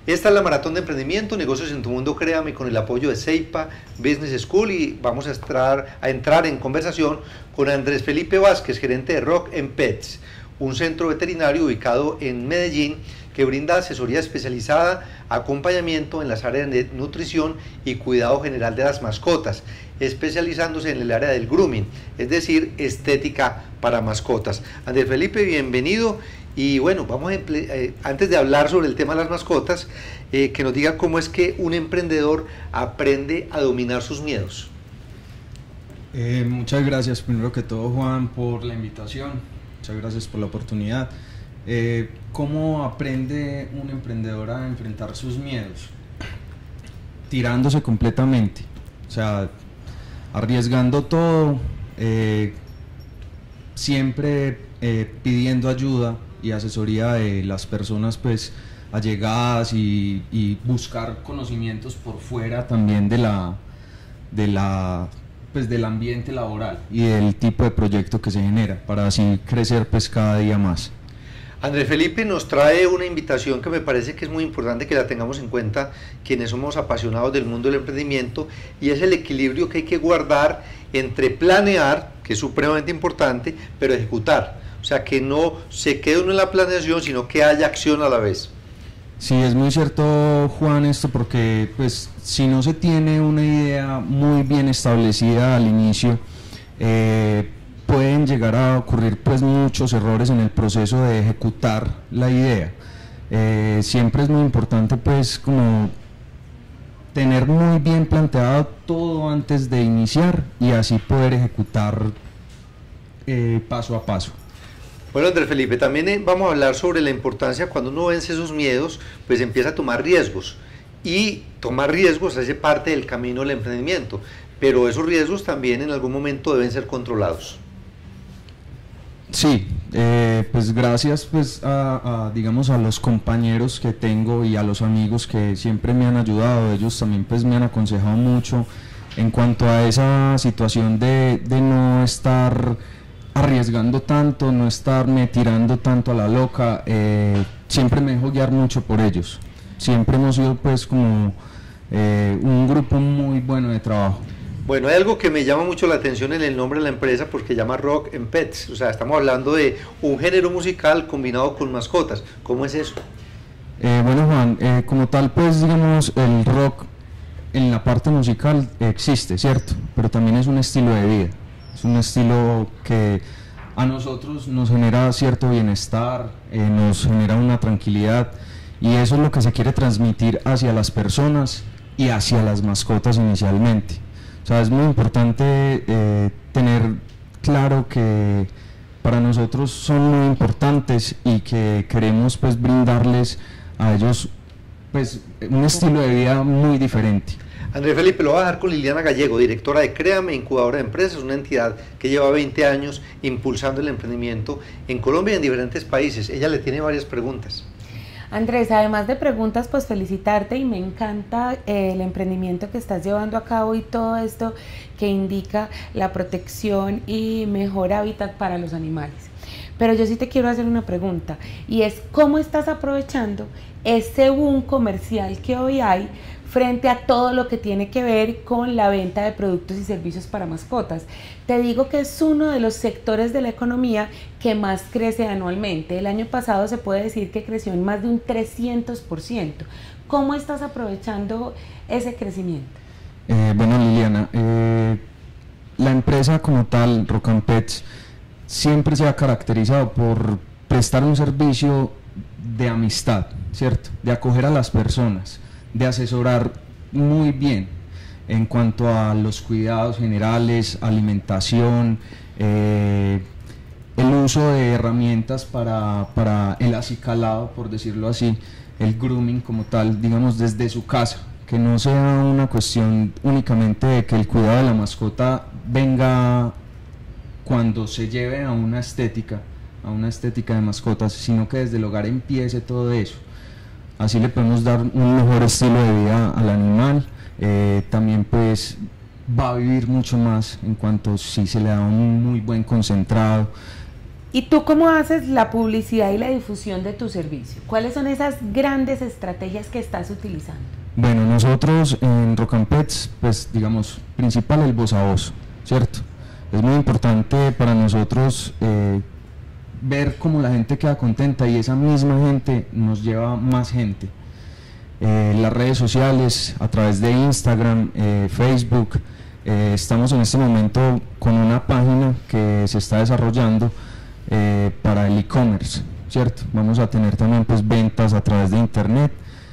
Esta es la Maratón de Emprendimiento, Negocios en tu Mundo, créame, con el apoyo de CEIPA Business School, y vamos a entrar en conversación con Andrés Felipe Vázquez, gerente de Rock and Pets, un centro veterinario ubicado en Medellín que brinda asesoría especializada, acompañamiento en las áreas de nutrición y cuidado general de las mascotas, especializándose en el área del grooming, es decir, estética para mascotas. Andrés Felipe, bienvenido. Y bueno, vamos antes de hablar sobre el tema de las mascotas, que nos diga cómo es que un emprendedor aprende a dominar sus miedos. Muchas gracias, primero que todo, Juan, por la invitación. Muchas gracias por la oportunidad. ¿Cómo aprende un emprendedor a enfrentar sus miedos? Tirándose completamente, o sea, arriesgando todo, siempre pidiendo ayuda y asesoría de las personas pues allegadas, y buscar conocimientos por fuera también del ambiente laboral y del tipo de proyecto que se genera, para así crecer pues cada día más. Andrés Felipe nos trae una invitación que me parece que es muy importante que la tengamos en cuenta quienes somos apasionados del mundo del emprendimiento, y es el equilibrio que hay que guardar entre planear, que es supremamente importante, pero ejecutar. O sea, que no se quede uno en la planeación, sino que haya acción a la vez. Sí, es muy cierto, Juan, esto, porque pues si no se tiene una idea muy bien establecida al inicio, pueden llegar a ocurrir pues muchos errores en el proceso de ejecutar la idea. Siempre es muy importante pues como tener muy bien planteado todo antes de iniciar, y así poder ejecutar paso a paso. Bueno, Andrés Felipe, también vamos a hablar sobre la importancia cuando uno vence esos miedos, pues empieza a tomar riesgos, y tomar riesgos hace parte del camino del emprendimiento, pero esos riesgos también en algún momento deben ser controlados. Sí, pues gracias pues digamos a los compañeros que tengo y a los amigos que siempre me han ayudado. Ellos también pues me han aconsejado mucho en cuanto a esa situación de no estar arriesgando tanto, no estarme tirando tanto a la loca. Siempre me dejo guiar mucho por ellos. Siempre hemos sido pues como un grupo muy bueno de trabajo. Bueno, hay algo que me llama mucho la atención en el nombre de la empresa, porque llama Rock and Pets, o sea, estamos hablando de un género musical combinado con mascotas. ¿Cómo es eso? Bueno, Juan, como tal pues digamos el rock en la parte musical existe, ¿cierto? Pero también es un estilo de vida, es un estilo que a nosotros nos genera cierto bienestar, nos genera una tranquilidad, y eso es lo que se quiere transmitir hacia las personas y hacia las mascotas inicialmente. O sea, es muy importante tener claro que para nosotros son muy importantes y que queremos pues brindarles a ellos pues un estilo de vida muy diferente. Andrés Felipe, lo voy a dejar con Liliana Gallego, directora de Créame, incubadora de empresas, una entidad que lleva 20 años impulsando el emprendimiento en Colombia y en diferentes países. Ella le tiene varias preguntas. Andrés, además de preguntas, pues felicitarte, y me encanta el emprendimiento que estás llevando a cabo y todo esto que indica la protección y mejor hábitat para los animales. Pero yo sí te quiero hacer una pregunta, y es ¿cómo estás aprovechando ese boom comercial que hoy hay frente a todo lo que tiene que ver con la venta de productos y servicios para mascotas? Te digo que es uno de los sectores de la economía que más crece anualmente. El año pasado se puede decir que creció en más de un 300%. ¿Cómo estás aprovechando ese crecimiento? Bueno, Liliana, la empresa como tal, Rock and Pets, siempre se ha caracterizado por prestar un servicio de amistad, ¿cierto? De acoger a las personas, de asesorar muy bien en cuanto a los cuidados generales, alimentación, el uso de herramientas para el acicalado, por decirlo así, el grooming como tal, digamos desde su casa, que no sea una cuestión únicamente de que el cuidado de la mascota venga cuando se lleve a una estética de mascotas, sino que desde el hogar empiece todo eso. Así le podemos dar un mejor estilo de vida al animal, también pues va a vivir mucho más en cuanto si se le da un muy buen concentrado, ¿Y tú cómo haces la publicidad y la difusión de tu servicio? ¿Cuáles son esas grandes estrategias que estás utilizando? Bueno, nosotros en Rock and Pets, pues digamos, principal el voz a voz, ¿cierto? Es muy importante para nosotros ver cómo la gente queda contenta y esa misma gente nos lleva más gente. Las redes sociales, a través de Instagram, Facebook, estamos en este momento con una página que se está desarrollando para el e-commerce, ¿cierto? Vamos a tener también pues ventas a través de internet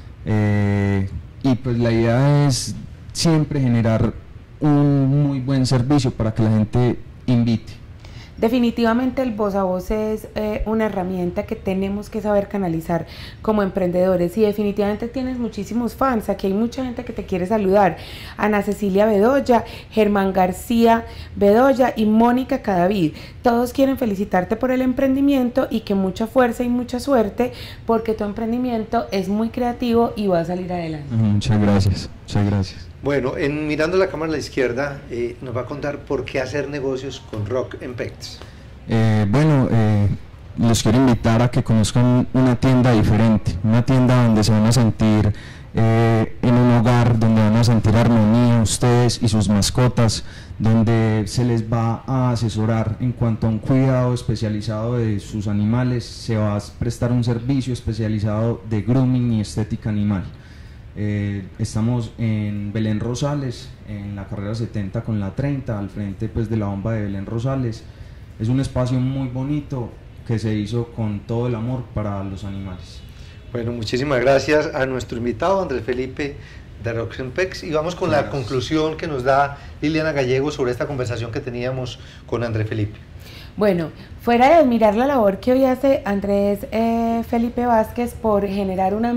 y pues la idea es siempre generar un muy buen servicio para que la gente invite. Definitivamente el voz a voz es una herramienta que tenemos que saber canalizar como emprendedores, y definitivamente tienes muchísimos fans. Aquí hay mucha gente que te quiere saludar: Ana Cecilia Bedoya, Germán García Bedoya y Mónica Cadavid. Todos quieren felicitarte por el emprendimiento y que mucha fuerza y mucha suerte, porque tu emprendimiento es muy creativo y va a salir adelante. Muchas gracias, muchas gracias. Bueno, mirando la cámara a la izquierda, nos va a contar por qué hacer negocios con Rock and Pets. Los quiero invitar a que conozcan una tienda diferente, una tienda donde se van a sentir en un hogar, donde van a sentir armonía ustedes y sus mascotas, donde se les va a asesorar en cuanto a un cuidado especializado de sus animales, se va a prestar un servicio especializado de grooming y estética animal. Estamos en Belén Rosales, en la carrera 70 con la 30, al frente pues de la bomba de Belén Rosales. Es un espacio muy bonito que se hizo con todo el amor para los animales. Bueno, muchísimas gracias a nuestro invitado Andrés Felipe de Rock and Pets, y vamos con la conclusión que nos da Liliana Gallego sobre esta conversación que teníamos con Andrés Felipe. Bueno, fuera de admirar la labor que hoy hace Andrés Felipe Vázquez por generar un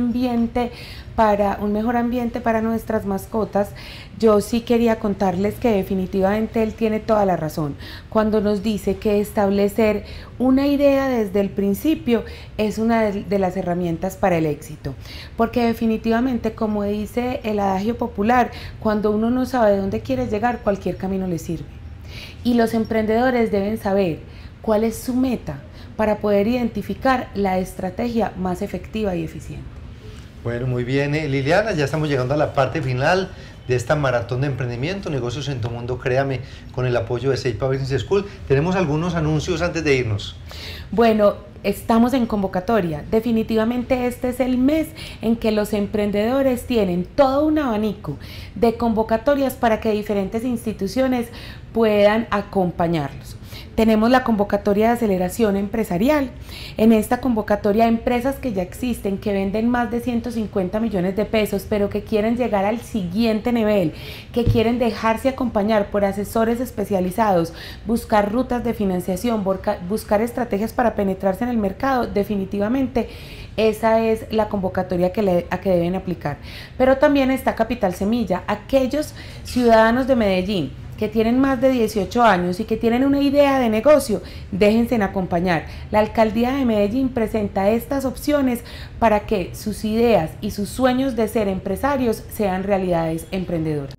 mejor ambiente para nuestras mascotas, yo sí quería contarles que definitivamente él tiene toda la razón cuando nos dice que establecer una idea desde el principio es una de las herramientas para el éxito, porque definitivamente, como dice el adagio popular, cuando uno no sabe de dónde quiere llegar, cualquier camino le sirve. Y los emprendedores deben saber cuál es su meta para poder identificar la estrategia más efectiva y eficiente. Bueno, muy bien, Liliana, ya estamos llegando a la parte final de esta maratón de emprendimiento, negocios en tu mundo, créame, con el apoyo de Seipa Business School. Tenemos algunos anuncios antes de irnos. Bueno, estamos en convocatoria. Definitivamente este es el mes en que los emprendedores tienen todo un abanico de convocatorias para que diferentes instituciones puedan acompañarlos. Tenemos la convocatoria de aceleración empresarial. En esta convocatoria, empresas que ya existen, que venden más de 150 millones de pesos, pero que quieren llegar al siguiente nivel, que quieren dejarse acompañar por asesores especializados, buscar rutas de financiación, buscar estrategias para penetrarse en el mercado, definitivamente esa es la convocatoria a que deben aplicar. Pero también está Capital Semilla, aquellos ciudadanos de Medellín que tienen más de 18 años y que tienen una idea de negocio, déjense en acompañar. La Alcaldía de Medellín presenta estas opciones para que sus ideas y sus sueños de ser empresarios sean realidades emprendedoras.